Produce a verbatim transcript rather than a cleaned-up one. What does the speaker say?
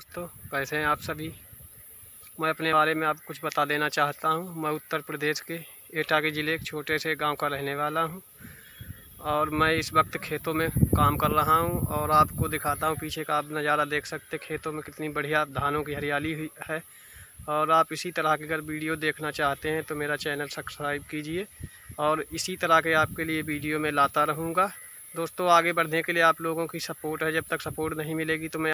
दोस्तों, कैसे हैं आप सभी। मैं अपने बारे में आपको कुछ बता देना चाहता हूं। मैं उत्तर प्रदेश के एटा के ज़िले एक छोटे से गांव का रहने वाला हूं और मैं इस वक्त खेतों में काम कर रहा हूं और आपको दिखाता हूं। पीछे का आप नज़ारा देख सकते, खेतों में कितनी बढ़िया धानों की हरियाली हुई है। और आप इसी तरह की अगर वीडियो देखना चाहते हैं तो मेरा चैनल सब्सक्राइब कीजिए और इसी तरह के आपके लिए वीडियो मैं लाता रहूँगा। दोस्तों, आगे बढ़ने के लिए आप लोगों की सपोर्ट है। जब तक सपोर्ट नहीं मिलेगी तो मैं